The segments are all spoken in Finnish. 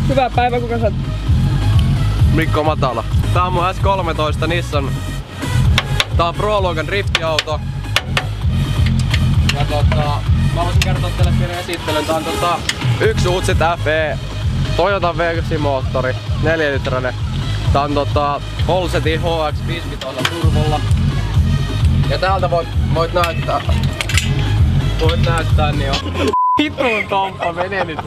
Hyvää päivää, kuka sä oot? Mikko Matala. Tää on mun S13 Nissan. Tää on Pro-luokan driftiauto. Ja mä voisin kertoa teille pienen esittelyn. Tää on yksi Utsit FE Toyota V9-moottori, 4-litrainen. Tää on Holsetin HX55 turbolla. Ja täältä voit näyttää. Niin on. Hituun Tomppa, mene nyt.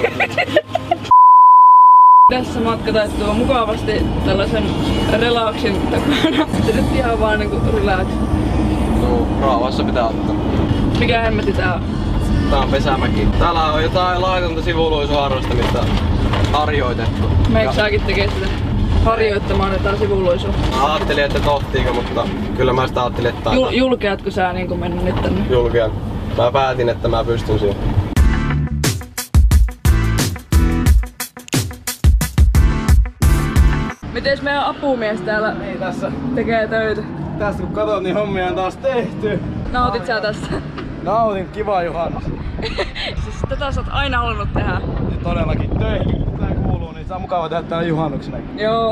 Tässä matka taittuu mukavasti tällaisen relaxin takana. Se nyt ihan vaan niinku relax. Raavassa pitää ottaa. Mikä hemmetti tää on? Tää on Pesämäki. Täällä on jotain laitonta sivuluisuharrastamista harjoitettu. Meikö säkin tekee sitä harjoittamaan jotain sivuluisua? Mä ajattelin, että tohtiiko, mutta kyllä mä sitä ajattelin, että Julkeatko sä niinku mennä nyt tänne? Julkean. Mä päätin, että mä pystyn siihen. Mites meidän apumies täällä tässä tekee töitä? Tästä kun katsot, niin hommia on taas tehty. Nautit sä tästä? Nautin, kiva juhannus. Siis tätä sä oot aina halunnut tehdä. Ja todellakin töihin, kun tää kuuluu, niin se on mukava tehdä täällä juhannuksena. Joo.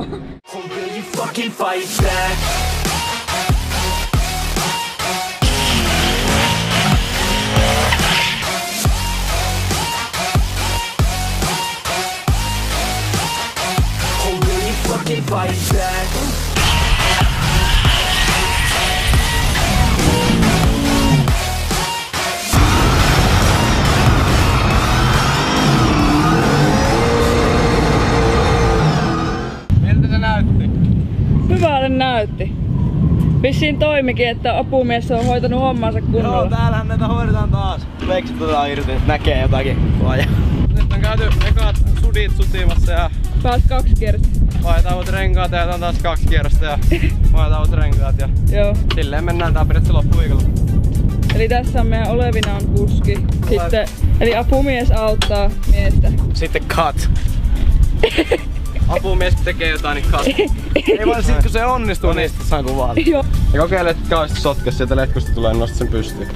Miltä se näytti? Hyvältä näytti. Vissiin toimikin, että apumies on hoitanut hommansa kunnolla. Joo, täällähän näitä hoidetaan taas. Veksit otetaan irti, että näkee jotakin. Nyt on käyty ekat sudit sutimassa ja Pääs 2 kierrosta. vaihdetaan uut renkaat ja jätään taas 2 kierrosta ja vaihdetaan uut renkaat ja Joo. silleen mennään tää periaatteessa loppuviikolla. Eli tässä on meidän olevinaan kuski. Sitten, eli apumies auttaa miestä. Sitten cut. Apumies tekee jotain, niin cut. Ei vaan sit kun se onnistuu, niin sitten saan kuvata. Joo. Ja kokeile, että kauheasti sotkes sieltä letkusta tulee, niin nostat sen pystyyn.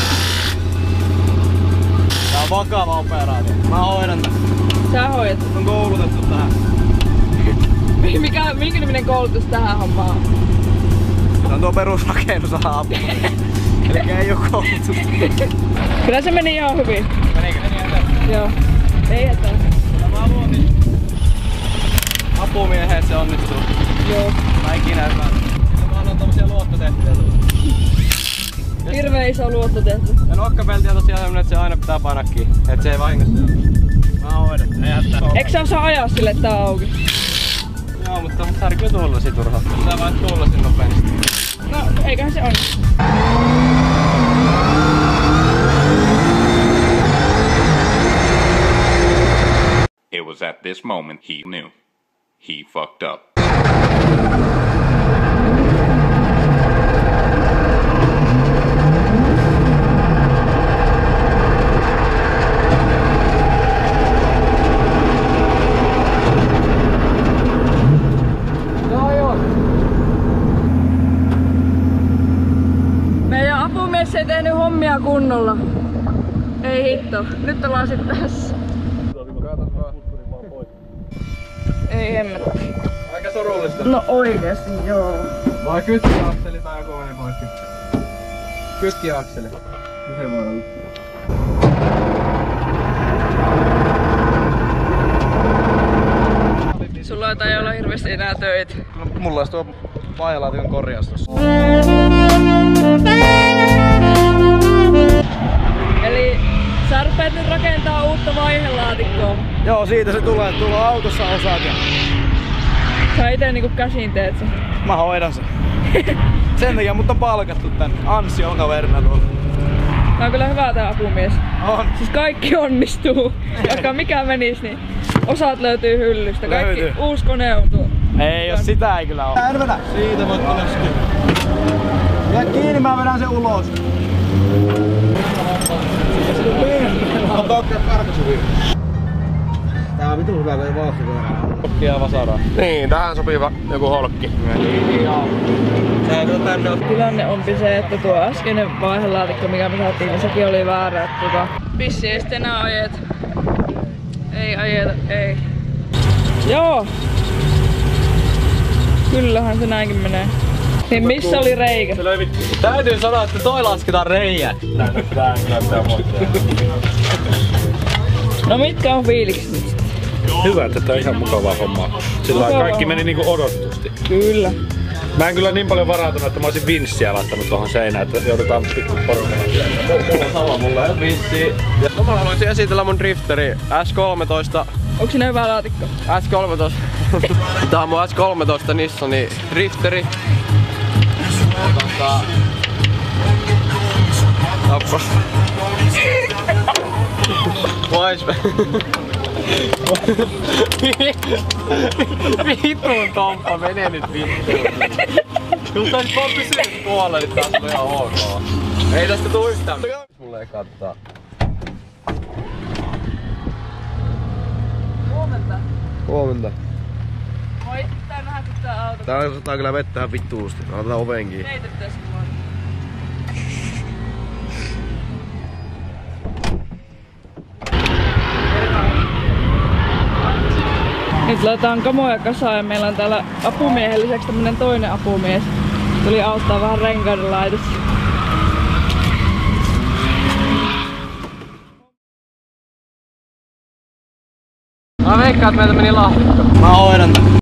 Tää on vakava operaatio. Mä hoidan tän. Sä hoidat. On koulutettu tähän. Minkä niminen koulutus tähän hommaan? Se on tuo perusrakennusala apu. Elikkä ei oo koulutus. Kyllä se meni ihan hyvin. Menikö? Joo. Ei hätää. Mä luotin apumiehen, että se onnistuu. Joo. Mä ikinä hyvä. Mä annan tommosia luottotehtäviä tulla. Hirveä iso luotto tehty. Ja nokkapelti on tosiaan sellainen, että se aina pitää painaa kiinni. Et se ei vahingossa. Mä hoidan. Ei hätää. Eikö sä osaa ajaa sille, että tää on auki? Joo, mutta särkyy tullasi turhaa. Pitää vaan tullasin nopeasti. No, eiköhän se onnistu. It was at this moment he knew. He fucked up. Meidän apumies ei tehnyt hommia kunnolla. Ei hitto. Nyt ollaan sit tässä. Ei hemmetti. Aika surullista. No oikeesti, joo. Vai kytkiakseli tai joku meni poikki. Kytkiakseli. Se voi olla. Sulla ei olla hirveästi enää töitä. Mulla olisi tuo vaajalaatikon korjaus tossa. Eli sä rupeat nyt rakentaa uutta vaihelaatikkoa. Joo, siitä se tulee. Tulla autossa osat ja Sä ite niinku käsin teet sen. mä hoidan sen. Sen takia mut on palkattu tänne. Anssi on kaverina tuolla. Tää on kyllä hyvä tää apumies. On. Siis kaikki onnistuu. Vaikka mikä menis, niin osat löytyy hyllystä. Kaikki Löytyy. uusi kone on tuo. Ei, jos sitä ei kyllä oo. Älä siitä voit tulla sitten. Jää kiinni, mä vedän sen ulos. On tokka karkasuvi. Tää on vitun hyvä, kun ei vauhti kohdalla. Holkki ja vasaraa. Niin, tähän sopiva joku holkki. Tilanne onpi se, että tuo äskeinen vaihelaatikko, mikä me saatiin, niin sekin oli väärä. Pissi ei sitten enää ajeta. Ei ajeta, ei. Joo. Kyllähän se näinkin menee. Niin missä oli reikä? Täytyy sanoa, että toi lasketaan reijät. No mitkä on fiilikset nyt? Hyvä, että tää on ihan mukavaa hommaa. Sillä kaikki meni niinku odotetusti. Kyllä. Mä en kyllä niin paljon varautunut, että mä olisin vinssiä laittanut tohon seinään, että joudutaan pikku porukalla. Sama mulla ei vissiin. No mä haluaisin esitellä mun drifteri S13. Onks sinne hyvä laatikko? S13. Tää on mun S13 Nissani drifteri. Appa. Vois. Vittuun Tomppa, menee nyt vittuun. Jos tää nyt vaan pysyy tuolla, niin taas on ihan ok. Ei tästä tuu yhtään. Mulle ei kattaa. Huomenta. Huomenta. Moi, tää nähdä kun tää auto. Tää on kyllä vettä vittuusti. Otetaan ovenkin. Heitettäis mua. Nyt laitetaan kamoja kasaan ja meillä on täällä apumiehen lisäksi tämmönen toinen apumies. Tuli auttaa vähän renkaiden laitossa. Mä veikkaan, että meiltä meni lahtikko. Mä hoidan tän.